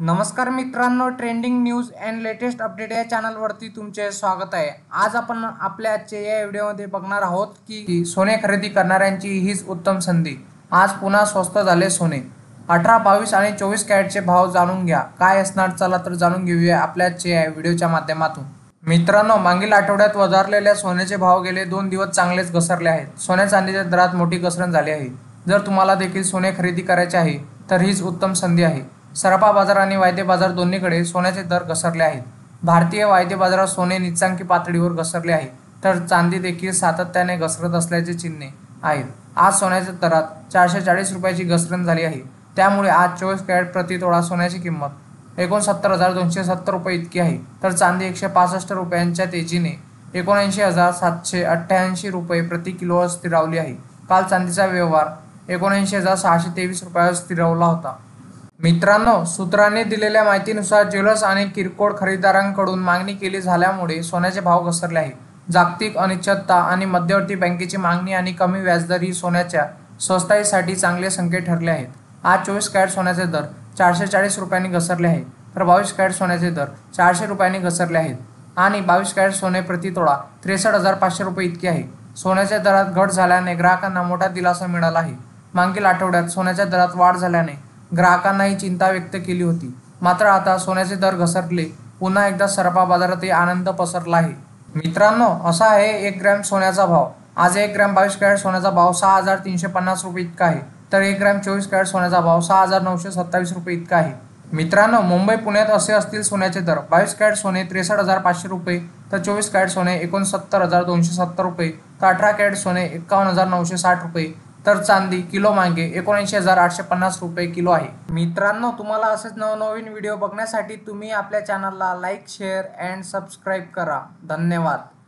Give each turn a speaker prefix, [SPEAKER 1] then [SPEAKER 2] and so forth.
[SPEAKER 1] नमस्कार मित्रांनो, trending news and latest update या चॅनलवरती तुमचे स्वागत आहे। आज आपण आपल्या आजच्या या व्हिडिओमध्ये बघणार आहोत की सोने खरेदी करणाऱ्यांची हीच उत्तम संधी। आज पुन्हा स्वस्त झाले सोने। 18, 22 आणि 24 कॅरेटचे भाव जाणून घ्या। काय असणार, चला तर जाणून घेऊया आपल्या आजच्या या व्हिडिओच्या माध्यमातून। मित्रांनो, मागील आठवड्यात वधारलेल्या सोन्याचे भाव गेले 2 दिवस चांगलेच घसरले आहेत। सोन्या चांदीच्या दरात मोठी घसरण झाली आहे। जर तुम्हाला देखील सोने खरेदी करायचे आहे तर हीच उत्तम संधी आहे। सराफा बाजार आणि वायदे बाजार दोन्हीकडे सोन्याचे दर घसरले आहेत। भारतीय वायदे बाजारात सोने नीचांकी पातळीवर घसरले आहे, तर चांदी देखील सातत्याने घसरत असल्याचे चिन्हे आहेत। आज सोन्याच्या दरात 440 रुपयाची घसरण झाली आहे। त्यामुळे आज 24 कॅरेट प्रति तोळा सोन्याची किंमत 69,270 रुपये इतकी आहे, तर चांदी 165 रुपयांच्या तेजीने 79,788 रुपये प्रति किलोवर स्थिरावली आहे। काल चांदीचा व्यवहार 79,623 रुपयावर स्थिरावला होता। मित्रांनो, सूत्रांनी दिलेल्या माहितीनुसार ज्वेलर्स आणि किरकोळ खरेदीदारांकडून मागणी केली झाल्यामुळे सोन्याचे भाव घसरले आहेत। जागतिक अनिश्चितता आणि मध्यवर्ती बँकेची मागणी आणि कमी व्याजदर ही सोन्याच्या स्वस्ताईसाठी चांगले संकेत ठरले आहेत। आज 24 कॅरेट सोन्याचे दर 440 रुपयांनी घसरले आहेत, तर 22 कॅरेट सोन्याचे दर 400 रुपयांनी घसरले आहेत आणि 22 कॅरेट सोने प्रति तोळा 63,500 रुपये इतके आहे। सोन्याच्या दरात घट झाल्याने ग्राहकांना मोठा दिलासा मिळाला आहे। मागील आठवड्यात सोन्याच्या दरात वाढ झाल्याने ग्राहकांनाही चिंता व्यक्त केली होती, मात्र आता सोन्याचे दर घसरले, पुन्हा एकदा सराफा बाजारातही आनंद पसरला आहे। मित्रांनो, असा आहे 1 ग्रॅम सोन्याचा भाव। आज 1 ग्रॅम 22 कॅरेट सोन्याचा भाव 6,350 रुपये इतका आहे, तर 1 ग्रॅम 24 कॅरेट सोन्याचा भाव 6,927 रुपये इतका आहे। मित्रांनो, मुंबई पुण्यात असे असतील सोन्याचे दर: 22 कॅरेट सोने 63,500 रुपये, तर 24 कॅरेट सोने 69,270 रुपये, तर 18 कॅरेट सोने 51,960 रुपये, तर चांदी किलो मागे 79,850 रुपये किलो आहे। मित्रांनो, तुम्हाला असेच नवनवीन व्हिडिओ बघण्यासाठी तुम्ही आपल्या चॅनलला लाईक, शेअर अँड सबस्क्राईब करा। धन्यवाद।